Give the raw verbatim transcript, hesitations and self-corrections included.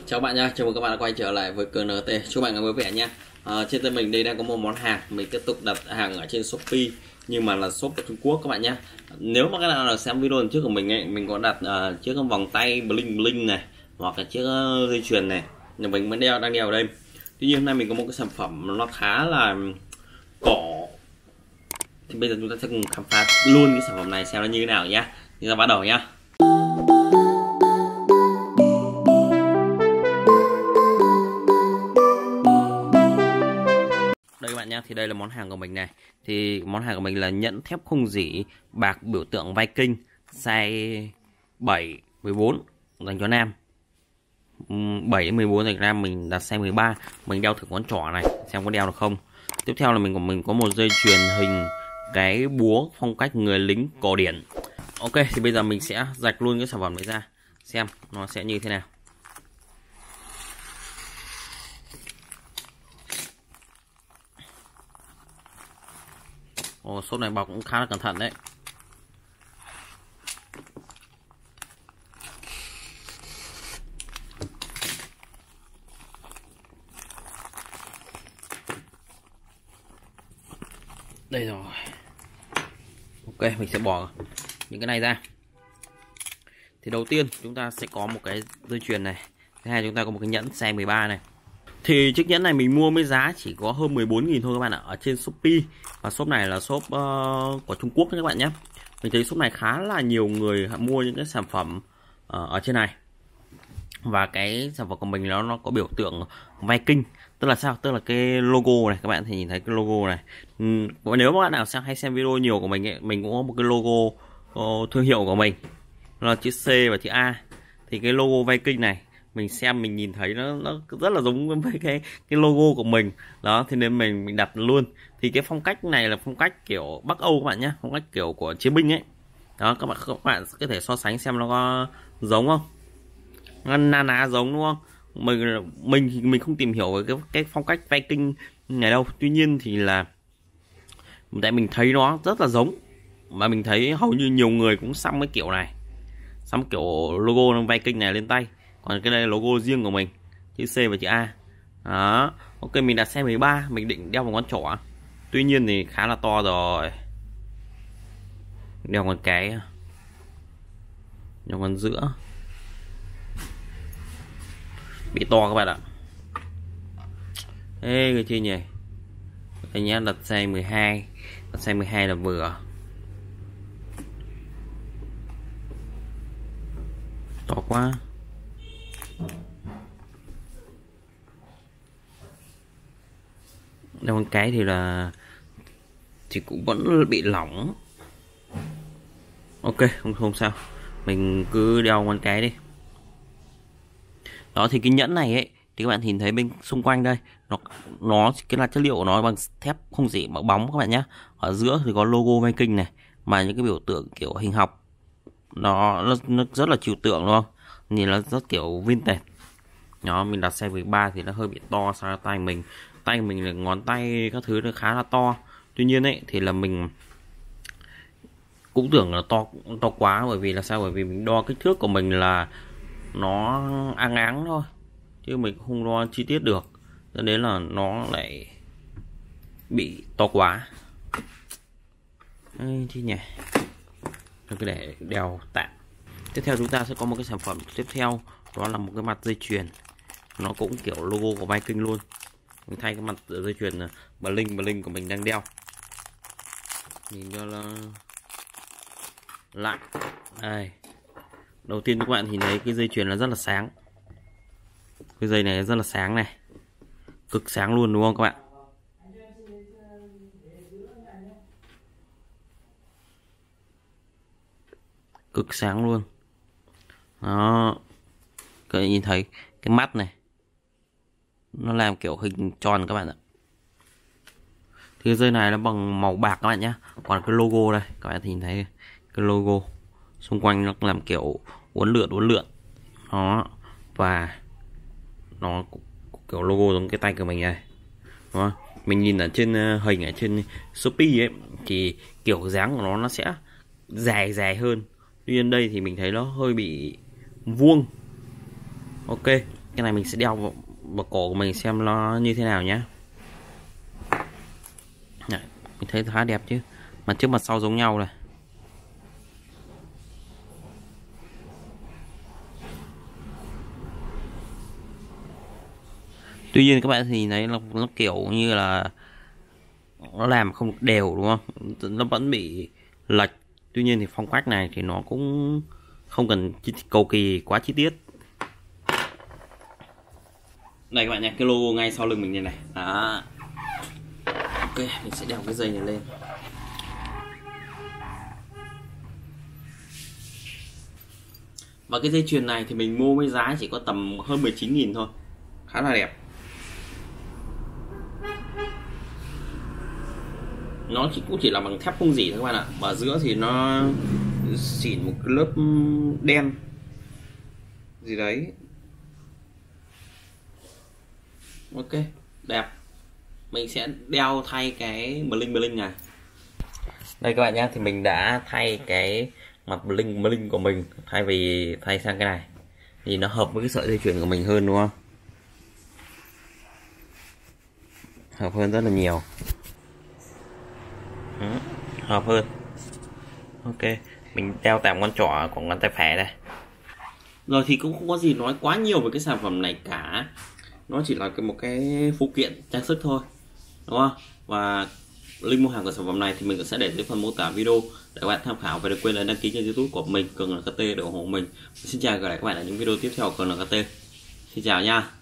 Chào bạn nha, chào mừng các bạn đã quay trở lại với ca en tê. Chúc bạn vui vẻ nha. À, trên tay mình đây đang có một món hàng, mình tiếp tục đặt hàng ở trên Shopee nhưng mà là shop của Trung Quốc các bạn nhé. Nếu mà các bạn nào xem video trước của mình ấy, mình có đặt uh, chiếc vòng tay bling bling này hoặc là chiếc uh, dây chuyền này, nhà mình vẫn đeo đang đeo ở đây. Tuy nhiên hôm nay mình có một cái sản phẩm nó khá là cỏ, thì bây giờ chúng ta sẽ cùng khám phá luôn cái sản phẩm này xem nó như thế nào nhá. Chúng ta bắt đầu nhá. Đây các bạn nhé, thì đây là món hàng của mình này. Thì món hàng của mình là nhẫn thép không rỉ bạc biểu tượng Viking size bảy mười bốn dành cho nam, bảy mười bốn dành cho nam. Mình đặt size mười ba. Mình đeo thử ngón trỏ này xem có đeo được không. Tiếp theo là mình của mình có một dây chuyền hình cái búa phong cách người lính cổ điển. Ok, thì bây giờ mình sẽ rạch luôn cái sản phẩm này ra xem nó sẽ như thế nào. Ồ, shop này bọc cũng khá là cẩn thận đấy. Đây rồi. Ok, mình sẽ bỏ những cái này ra. Thì đầu tiên chúng ta sẽ có một cái dây chuyền này. Thứ hai chúng ta có một cái nhẫn size mười ba này. Thì chiếc nhẫn này mình mua với giá chỉ có hơn mười bốn nghìn thôi các bạn ạ, ở trên Shopee. Và shop này là shop uh, của Trung Quốc các bạn nhé. Mình thấy shop này khá là nhiều người mua những cái sản phẩm uh, ở trên này. Và cái sản phẩm của mình nó nó có biểu tượng Viking. Tức là sao? Tức là cái logo này, các bạn thì nhìn thấy cái logo này. Uhm, nếu các bạn nào xem hay xem video nhiều của mình ấy, mình cũng có một cái logo uh, thương hiệu của mình, nó là chữ C và chữ A. Thì cái logo Viking này mình xem mình nhìn thấy nó nó rất là giống với cái cái logo của mình đó, thì nên mình mình đặt luôn. Thì cái phong cách này là phong cách kiểu Bắc Âu các bạn nhé, phong cách kiểu của chiến binh ấy đó. Các bạn các bạn có thể so sánh xem nó có giống không, na ná giống đúng không. Mình mình mình không tìm hiểu về cái cái phong cách Viking này đâu, tuy nhiên thì là tại mình thấy nó rất là giống, mà mình thấy hầu như nhiều người cũng xăm cái kiểu này, xăm kiểu logo Viking này lên tay. Còn cái đây là logo riêng của mình, chữ C và chữ A đó. Ok, mình đặt size mười ba, mình định đeo vào ngón trỏ, tuy nhiên thì khá là to rồi, đeo ngón cái, đeo ngón giữa bị to các bạn ạ. Ê cái chi nhỉ, anh nhé, đặt size mười hai, đặt size mười hai là vừa, to quá. Đeo con cái thì là thì cũng vẫn bị lỏng. Ok, không không sao, mình cứ đeo con cái đi. Đó, thì cái nhẫn này ấy thì các bạn nhìn thấy bên xung quanh đây, nó nó cái là chất liệu của nó bằng thép không rỉ bằng bóng các bạn nhé. Ở giữa thì có logo Viking này, mà những cái biểu tượng kiểu hình học, nó nó, nó rất là trừu tượng đúng không, nhìn nó rất kiểu vintage. Đó, mình đặt size mười ba thì nó hơi bị to so với tay mình. Tay mình là ngón tay các thứ nó khá là to. Tuy nhiên ấy thì là mình cũng tưởng là to to quá, bởi vì là sao, bởi vì mình đo kích thước của mình là nó áng áng thôi, chứ mình không đo chi tiết được, cho nên là nó lại bị to quá. Ê, chứ nhỉ, cứ để đeo tạm. Tiếp theo chúng ta sẽ có một cái sản phẩm tiếp theo, đó là một cái mặt dây chuyền, nó cũng kiểu logo của Viking luôn. Mình thay cái mặt dây chuyền bling bling của mình đang đeo, nhìn cho nó lại. Đây, đầu tiên các bạn nhìn thấy cái dây chuyền là rất là sáng, cái dây này rất là sáng này, cực sáng luôn đúng không các bạn. Cực sáng luôn đó, các bạn nhìn thấy cái mắt này nó làm kiểu hình tròn các bạn ạ. Thì dây này nó bằng màu bạc các bạn nhé. Còn cái logo đây, các bạn nhìn thấy cái logo xung quanh nó làm kiểu uốn lượn uốn lượn đó, và nó kiểu logo giống cái tay của mình này đó. Mình nhìn ở trên hình ở trên Shopee ấy thì kiểu dáng của nó nó sẽ dài dài hơn, tuy nhiên đây thì mình thấy nó hơi bị vuông. Ok, Cái này mình sẽ đeo vào, vào cổ của mình xem nó như thế nào nhé. Đấy, mình thấy khá đẹp chứ, mặt trước mặt sau giống nhau này. Tuy nhiên các bạn thì thấy nó, nó kiểu như là nó làm không đều đúng không, nó vẫn bị lệch. Tuy nhiên thì phong cách này thì nó cũng không cần cầu kỳ quá chi tiết. Đây các bạn nhé, cái logo ngay sau lưng mình như này. Đó. Ok, mình sẽ đeo cái dây này lên. Và cái dây chuyền này thì mình mua với giá chỉ có tầm hơn mười chín nghìn thôi. Khá là đẹp. Nó chỉ cũng chỉ là bằng thép không rỉ thôi các bạn ạ. Và giữa thì nó xỉn một cái lớp đen gì đấy. Ok, đẹp. Mình sẽ đeo thay cái bling bling này. Đây các bạn nhé, thì mình đã thay cái mặt bling bling của mình, thay vì thay sang cái này thì nó hợp với cái sợi dây chuyền của mình hơn đúng không? Hợp hơn rất là nhiều. Ừ, hợp hơn. Ok, mình đeo tạm ngón trỏ của ngón tay phải đây. Rồi thì cũng không có gì nói quá nhiều về cái sản phẩm này cả. Nó chỉ là một cái phụ kiện trang sức thôi, đúng không? Và link mua hàng của sản phẩm này thì mình sẽ để dưới phần mô tả video để các bạn tham khảo. Và đừng quên là đăng ký kênh YouTube của mình Cường lờ ca tê để ủng hộ mình. Xin chào và gặp lại các bạn ở những video tiếp theo của Cường lờ ca tê. Xin chào nha.